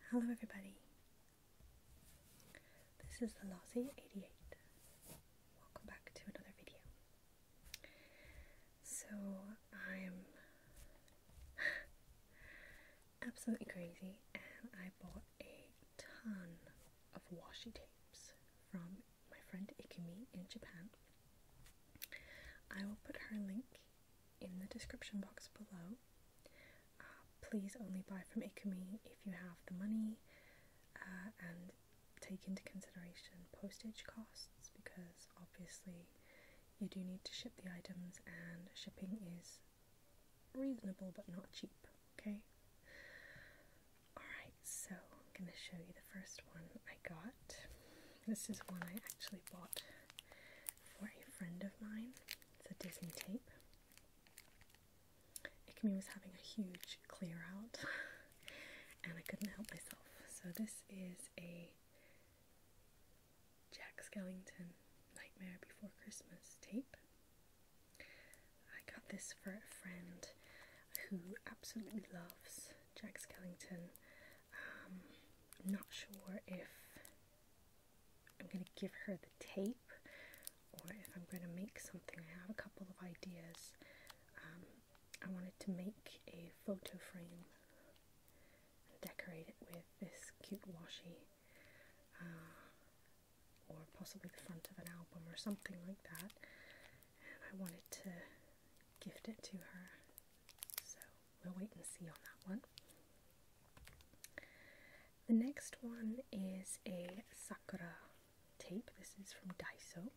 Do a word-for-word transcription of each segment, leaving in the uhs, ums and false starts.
Hello everybody, this is the Lassie eighty-eight. Welcome back to another video. So I'm absolutely crazy and I bought a ton of washi tapes from my friend Ikumi in Japan. I will put her link in the description box below. Please only buy from Ikumi if you have the money uh, and take into consideration postage costs, because obviously you do need to ship the items and shipping is reasonable but not cheap, okay? Alright, so I'm going to show you the first one I got. This is one I actually bought for a friend of mine. It's a Disney tape. Ikumi was having a huge clear out and I couldn't help myself. So this is a Jack Skellington Nightmare Before Christmas tape. I got this for a friend who absolutely loves Jack Skellington. Um, I'm not sure if I'm going to give her the tape or if I'm going to make something. I have a couple of ideas. Um, I wanted to make a photo frame and decorate it with this cute washi, uh, or possibly the front of an album or something like that, and I wanted to gift it to her, so we'll wait and see on that one. The next one is a Sakura tape. This is from Daiso.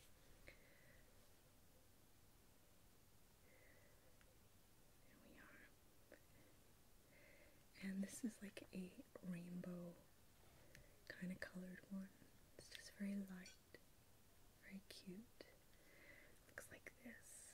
And this is like a rainbow kind of colored one. It's just very light, very cute. Looks like this.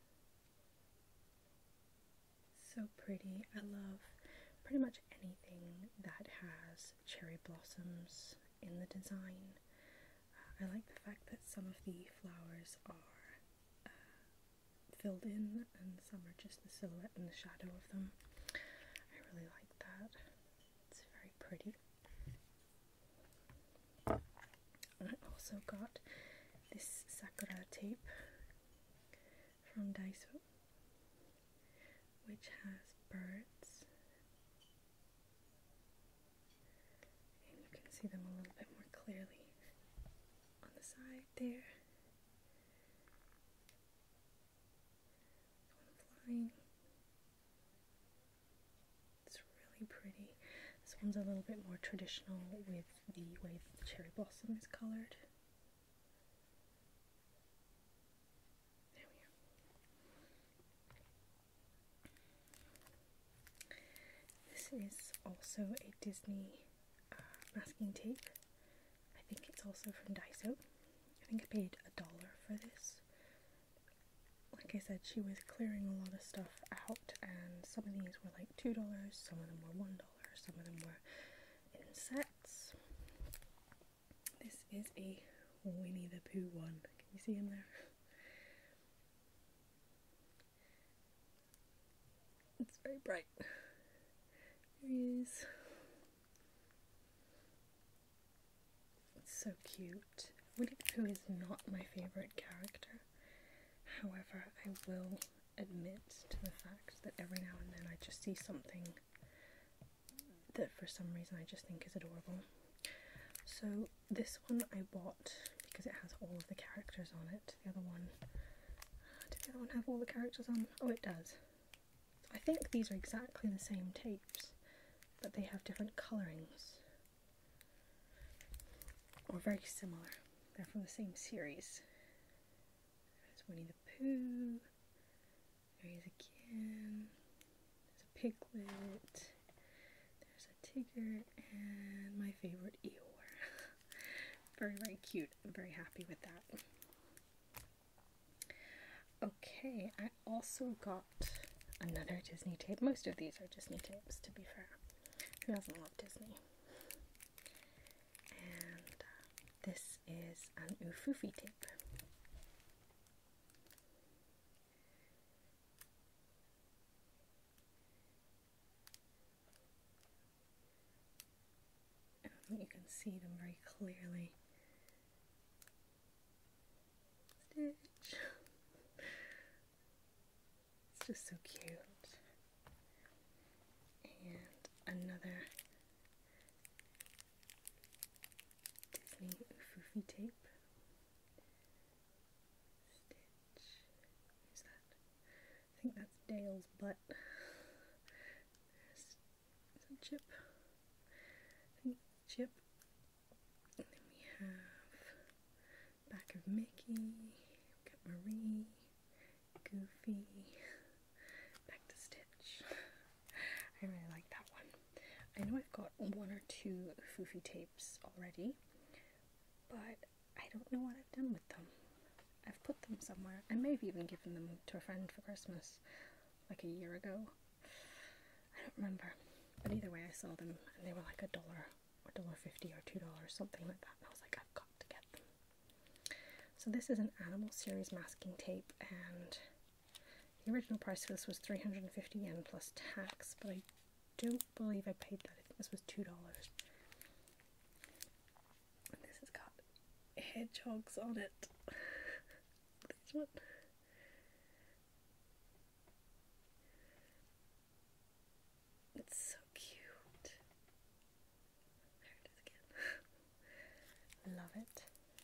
So pretty. I love pretty much anything that has cherry blossoms in the design. Uh, I like the fact that some of the flowers are uh, filled in and some are just the silhouette and the shadow of them. I really like that. It's very pretty. I also got this Sakura tape from Daiso, which has birds, and you can see them a little bit more clearly on the side there. There's one flying. Pretty. This one's a little bit more traditional with the way the cherry blossom is coloured. There we are. This is also a Disney uh, masking tape. I think it's also from Daiso. I think I paid a dollar for this. Like I said, she was clearing a lot of stuff out, and some of these were like two dollars, some of them were one dollar, some of them were in sets. This is a Winnie the Pooh one. Can you see him there? It's very bright. There he is. It's so cute. Winnie the Pooh is not my favourite character. However, I will admit to the fact that every now and then I just see something that for some reason I just think is adorable. So this one I bought because it has all of the characters on it. The other one, did the other one have all the characters on? Oh, it does. So I think these are exactly the same tapes, but they have different colourings. Or very similar. They're from the same series. Winnie the Pooh, there he is again, there's a piglet, there's a tiger, and my favourite Eeyore. Very, very cute. I'm very happy with that. Okay, I also got another Disney tape. Most of these are Disney tapes, to be fair. Who doesn't love Disney? And uh, this is an Ufufi tape. You can see them very clearly. Stitch. It's just so cute. And another Disney Foofy tape. Stitch. Who's that? I think that's Dale's butt. There's, there's a Chip. I think it's Chip. And then we have back of Mickey. We've got Marie. Goofy. Back to Stitch. I really like that one. I know I've got one or two Foofy tapes already, but I don't know what I've done with them. I've put them somewhere. I may have even given them to a friend for Christmas, like a year ago. I don't remember. But either way, I saw them and they were like a dollar, or a dollar fifty, or two dollars, something like that. And I was like, I've got to get them. So this is an Animal Series masking tape, and the original price for this was three hundred fifty yen plus tax, but I don't believe I paid that. I think this was two dollars. And this has got hedgehogs on it. This one. It's so cute. There it is again. Love it.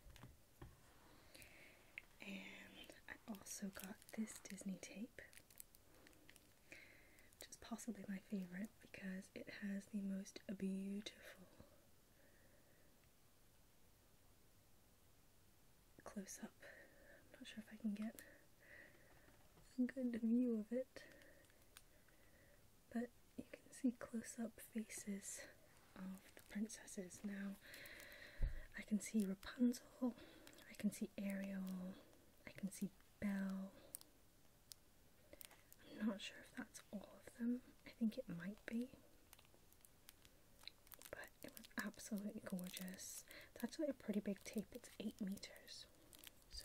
And I also got this Disney tape, which is possibly my favourite because it has the most beautiful close up. I'm not sure if I can get a good view of it, but you can see close up faces of the princesses. Now I can see Rapunzel, I can see Ariel, I can see Belle. I'm not sure if that's all of them. I think it might be, but it was absolutely gorgeous. It's actually a pretty big tape. It's eight meters. So,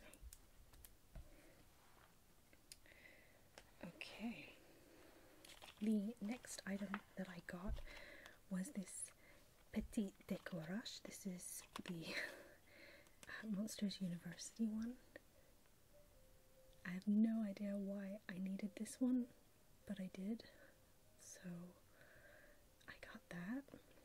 okay. The next item that I got was this Petit Décourage. This is the uh, Monsters University one. I have no idea why I needed this one, but I did, so I got that.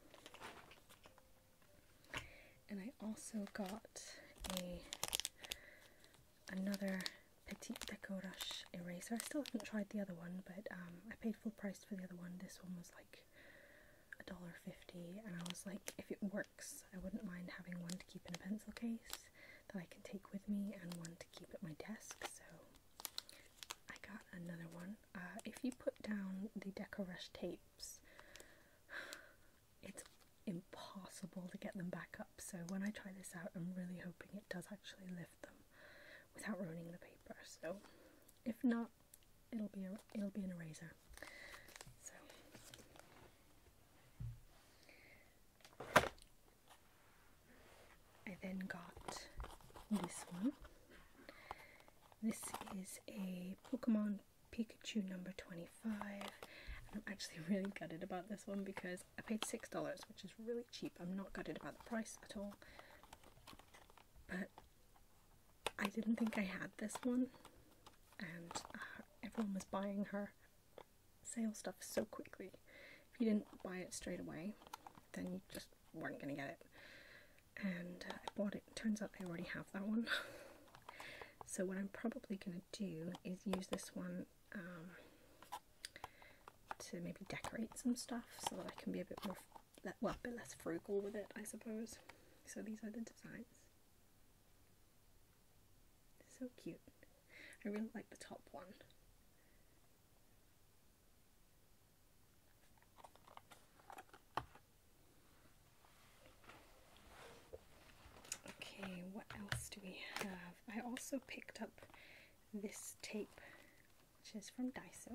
And I also got a another Petit Décourage eraser. I still haven't tried the other one, but um, I paid full price for the other one. This one was like a dollar fifty, and I was like, if it works, I wouldn't mind having one to keep in a pencil case that I can take with me and one to keep at my desk, so I got another one. Uh, if you put down the Décourage tapes, it's impossible to get them back up, so when I try this out, I'm really hoping it does actually lift them without ruining the paper. So if not, it'll be a, it'll be an eraser. So I then got this one. This is a Pokemon Pikachu number twenty-five. And I'm actually really gutted about this one because I paid six dollars, which is really cheap. I'm not gutted about the price at all. But I didn't think I had this one, and uh, everyone was buying her sale stuff so quickly. If you didn't buy it straight away, then you just weren't going to get it. And uh, I bought it. Turns out I already have that one. So what I'm probably going to do is use this one um, to maybe decorate some stuff so that I can be a bit more, well, a bit less frugal with it, I suppose. So these are the designs. So cute. I really like the top one. Okay, what else do we have? I also picked up this tape, which is from Daiso.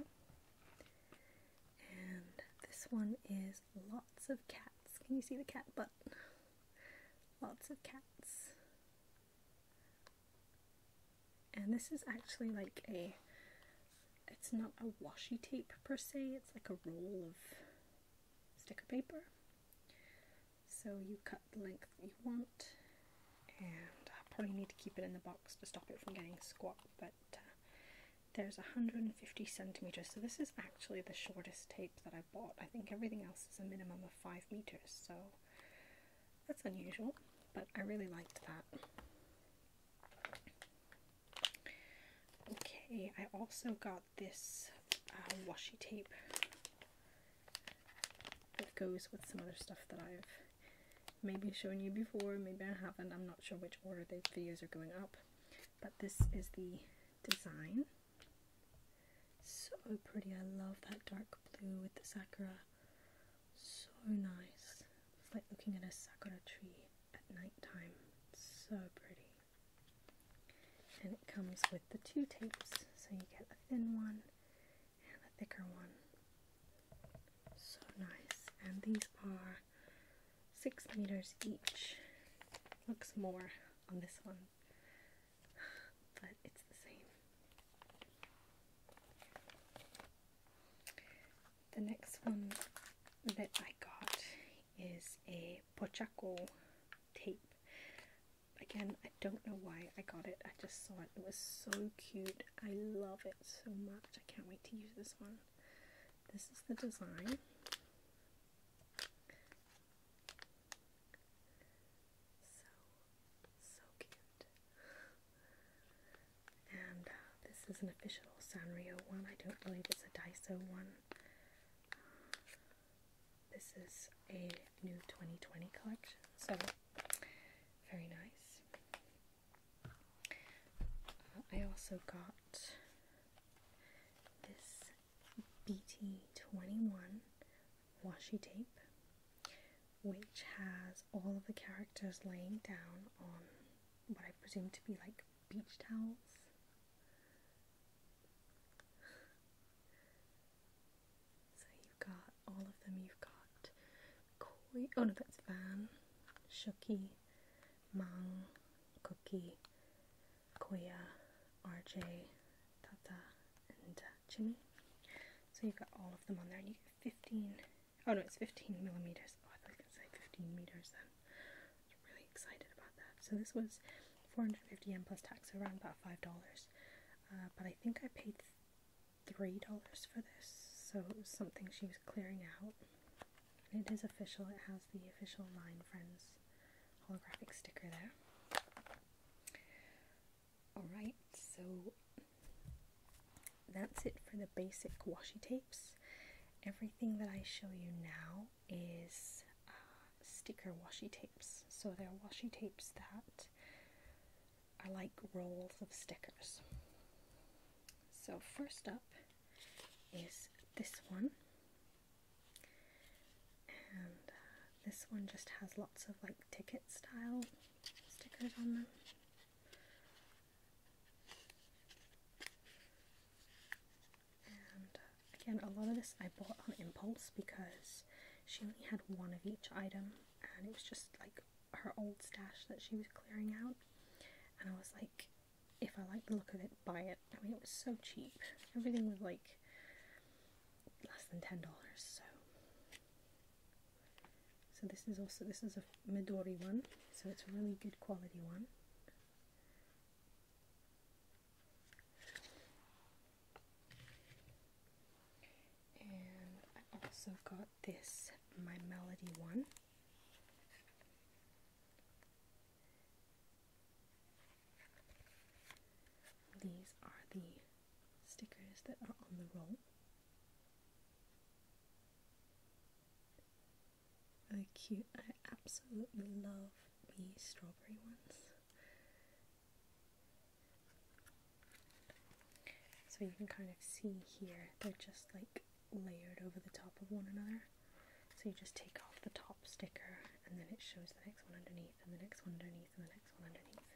And this one is lots of cats. Can you see the cat butt? Lots of cats. And this is actually like a, it's not a washi tape per se, it's like a roll of sticker paper. So So you cut the length that you want, and I probably need to keep it in the box to stop it from getting squat, but uh, there's one hundred fifty centimeters, so this is actually the shortest tape that I bought. I think everything else is a minimum of five meters, so that's unusual, but I really liked that. Okay, I also got this uh, washi tape that goes with some other stuff that I've maybe shown you before, maybe I haven't, I'm not sure which order the videos are going up, but this is the design. So pretty, I love that dark blue with the sakura, so nice. It's like looking at a sakura tree at night time, so pretty. And it comes with the two tapes, so you get a thin one and a thicker one. So nice. And these are six meters each. Looks more on this one, but it's the same. The next one that I got is a pochako tape. Again, I don't know why I got it, I just saw it, it was so cute, I love it so much, I can't wait to use this one. This is the design. So, so cute. And uh, this is an official Sanrio one, I don't believe it's a Daiso one. This is a new twenty twenty collection, so very nice. I also got this B T twenty-one washi tape, which has all of the characters laying down on what I presume to be like beach towels. So you've got all of them. You've got Koi, oh no, that's Van, Shuki, Mang, Cookie, Koya, R J, Tata, and uh, Jimmy. So you've got all of them on there, and you get fifteen, oh no, it's fifteen millimeters. Oh, I thought I was going to say fifteen meters then. I was really excited about that. So this was four hundred fifty yen plus tax, so around about five dollars. Uh, but I think I paid three dollars for this, so it was something she was clearing out. And it is official, it has the official Line Friends holographic sticker there. Alright, so that's it for the basic washi tapes. Everything that I show you now is uh, sticker washi tapes. So they're washi tapes that are like rolls of stickers. So first up is this one. And uh, this one just has lots of like ticket style stickers on them. Again, a lot of this I bought on impulse because she only had one of each item, and it was just like her old stash that she was clearing out, and I was like, if I like the look of it, buy it. I mean, it was so cheap. Everything was like less than ten dollars. So, so this is also this is a Midori one, so it's a really good quality one. Also got this My Melody one. These are the stickers that are on the roll. Really cute. I absolutely love the strawberry ones. So you can kind of see here, they're just like layered over the top of one another. So you just take off the top sticker and then it shows the next one underneath and the next one underneath and the next one underneath.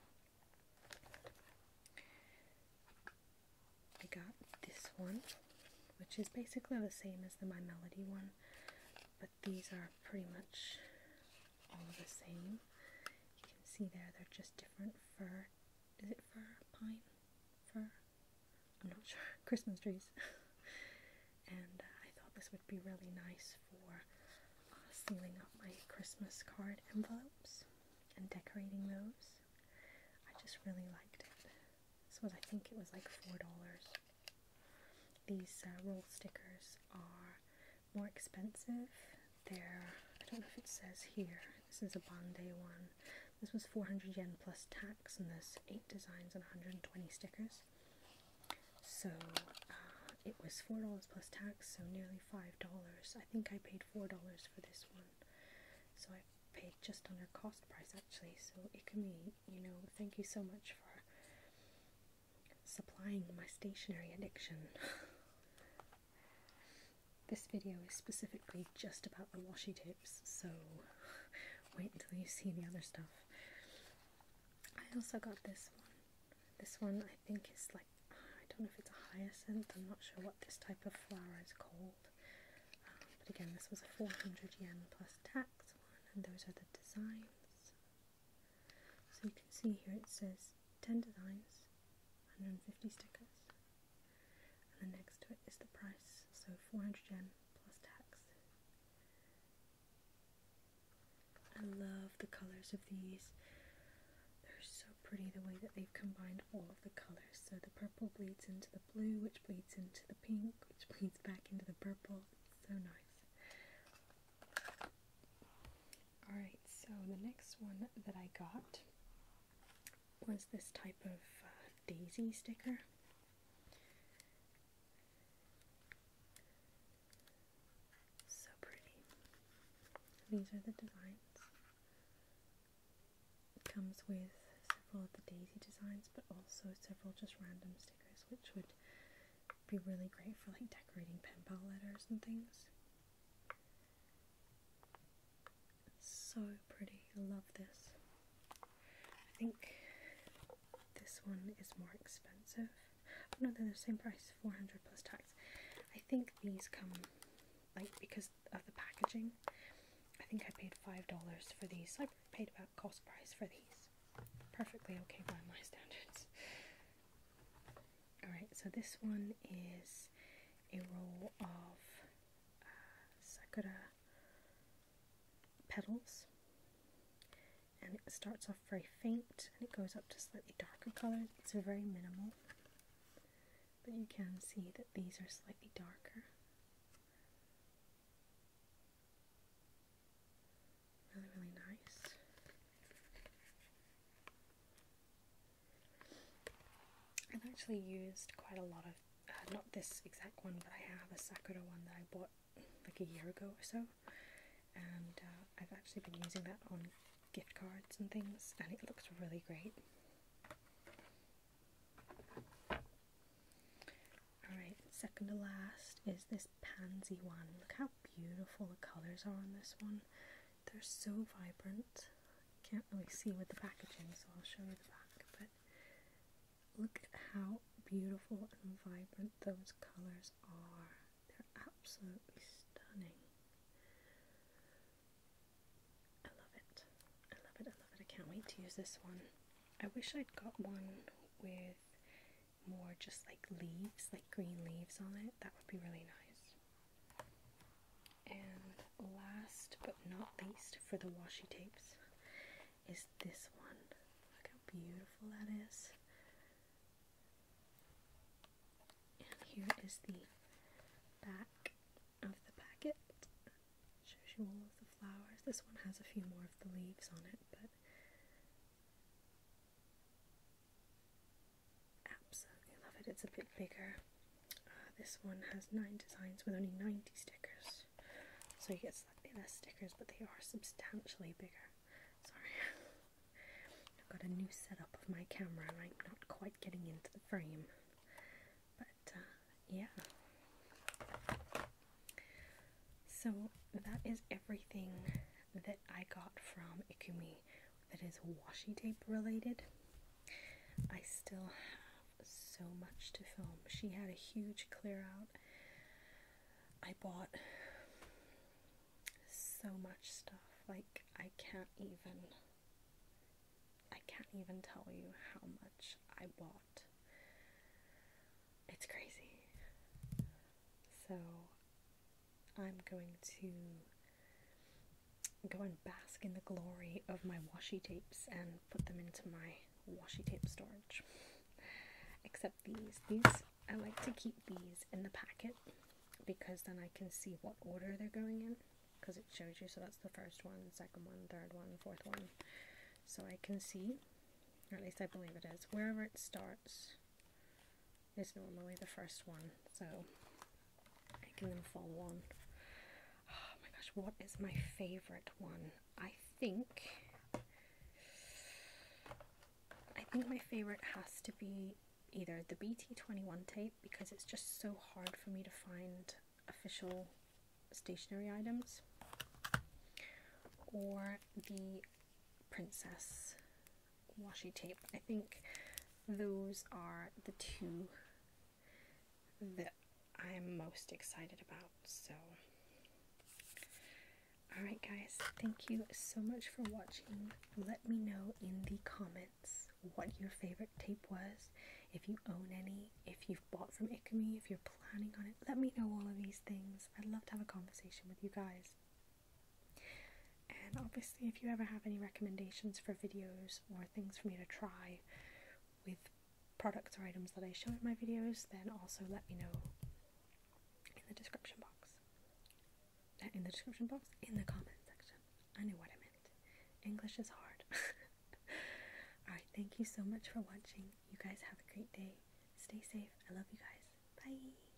I got this one, which is basically the same as the My Melody one, but these are pretty much all the same. You can see there they're just different fir, is it fir? Pine? Fir? I'm not sure. Christmas trees. And uh, I thought this would be really nice for uh, sealing up my Christmas card envelopes and decorating those. I just really liked it. This was, I think it was like four dollars. These uh, roll stickers are more expensive. They're, I don't know if it says here, this is a Bande one. This was four hundred yen plus tax, and there's eight designs and one hundred twenty stickers. So uh, it was four dollars plus tax, so nearly five dollars. I think I paid four dollars for this one. So I paid just under cost price actually. So Ikumi, you know, thank you so much for supplying my stationery addiction. This video is specifically just about the washi tapes, so wait until you see the other stuff. I also got this one. This one I think is like, I don't know if it's a hyacinth, I'm not sure what this type of flower is called. Um, but again, this was a four hundred yen plus tax one, and those are the designs. So you can see here it says ten designs, one hundred fifty stickers. And then next to it is the price, so four hundred yen plus tax. I love the colours of these. They're so pretty the way that they've combined all of the colours. So the purple bleeds into the blue, which bleeds into the pink, which bleeds back into the purple. It's so nice. Alright, so the next one that I got was this type of uh, daisy sticker. These are the designs. It comes with several of the daisy designs, but also several just random stickers, which would be really great for like decorating pen pal letters and things. So pretty. I love this. I think this one is more expensive. Oh no, they're the same price, four hundred plus tax. I think these come, like, because of the packaging, I think I paid five dollars for these. I paid about cost price for these. Perfectly okay by my standards. Alright, so this one is a roll of uh, sakura petals. And it starts off very faint and it goes up to slightly darker colours. It's very minimal. But you can see that these are slightly darker. Really, really nice. I've actually used quite a lot of, uh, not this exact one, but I have a sakura one that I bought like a year ago or so. And uh, I've actually been using that on gift cards and things, and it looks really great. Alright, second to last is this pansy one. Look how beautiful the colours are on this one. They're so vibrant. Can't really see with the packaging, so I'll show you the back, but look at how beautiful and vibrant those colours are. They're absolutely stunning. I love it. I love it, I love it. I can't wait to use this one. I wish I'd got one with more just like leaves, like green leaves on it. That would be really nice. And last but not least for the washi tapes is this one. Look how beautiful that is. And here is the back of the packet. Shows you all of the flowers. This one has a few more of the leaves on it, but absolutely love it. It's a bit bigger. Uh, this one has nine designs with only ninety stickers. So you get slightly less stickers, but they are substantially bigger. Sorry. I've got a new setup of my camera and I'm not quite getting into the frame. But, uh, yeah. So that is everything that I got from Ikumi that is washi tape related. I still have so much to film. She had a huge clear out. I bought so much stuff, like I can't even I can't even tell you how much I bought. It's crazy. So I'm going to go and bask in the glory of my washi tapes and put them into my washi tape storage. Except these. These, I like to keep these in the packet because then I can see what order they're going in, because it shows you. So that's the first one, second one, third one, fourth one. So I can see, or at least I believe it is, wherever it starts is normally the first one. So I can then follow on. Oh my gosh, what is my favorite one? I think I think my favorite has to be either the B T twenty-one tape, because it's just so hard for me to find official stationery items, or the Princess washi tape. I think those are the two that I am most excited about. So alright guys, thank you so much for watching. Let me know in the comments what your favorite tape was, if you own any, if you've bought from Ikumi, if you're planning on it. Let me know all of these things. I'd love to have a conversation with you guys. And obviously if you ever have any recommendations for videos or things for me to try with products or items that I show in my videos, then also let me know in the description box. In the description box? In the comment section. I knew what I meant. English is hard. Alright, thank you so much for watching. You guys have a great day. Stay safe. I love you guys. Bye.